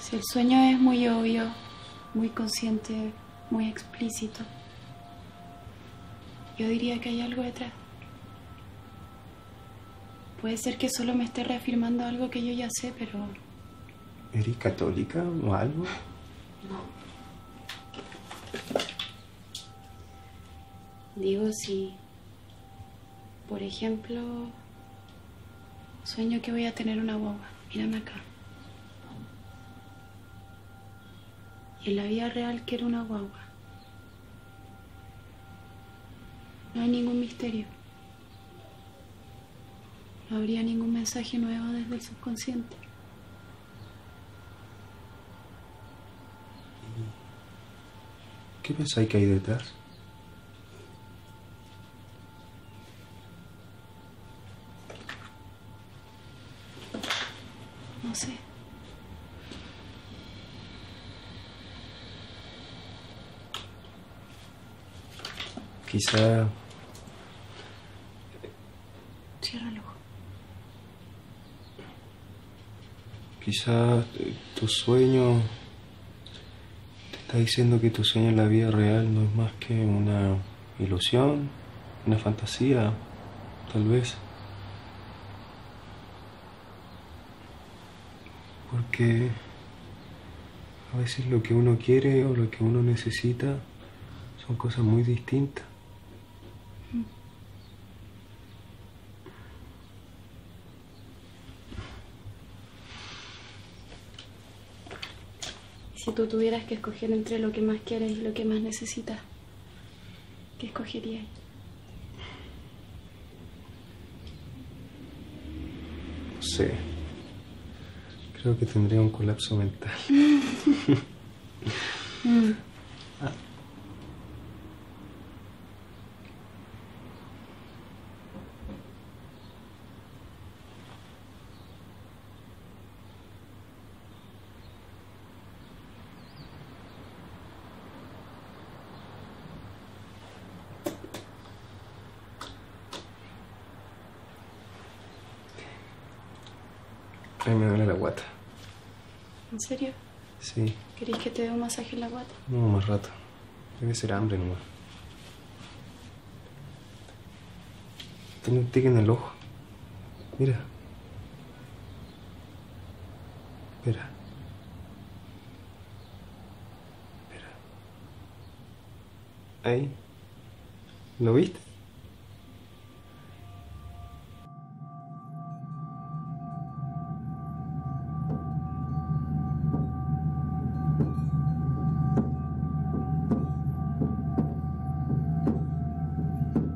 Si el sueño es muy obvio, muy consciente, muy explícito, yo diría que hay algo detrás. Puede ser que solo me esté reafirmando algo que yo ya sé, pero ¿Eres católica o algo? no. Digo, si, por ejemplo, sueño que voy a tener una guagua. Mírame acá. Y en la vida real quiero una guagua. No hay ningún misterio. No habría ningún mensaje nuevo desde el subconsciente. ¿Qué pensáis que hay detrás? No sé. Quizá, Cierra el ojo. quizá tu sueño te está diciendo que tu sueño en la vida real no es más que una ilusión, una fantasía, tal vez. Porque a veces lo que uno quiere o lo que uno necesita son cosas muy distintas. Si tú tuvieras que escoger entre lo que más quieres y lo que más necesitas, ¿qué escogerías? No sé. Creo que tendría un colapso mental. A mí me duele la guata. ¿En serio? Sí, ¿Querés que te dé un masaje en la guata? no, más rato. Debe ser hambre nomás. Tiene un tic en el ojo. Mira. Espera. Espera. Ahí. ¿Lo viste?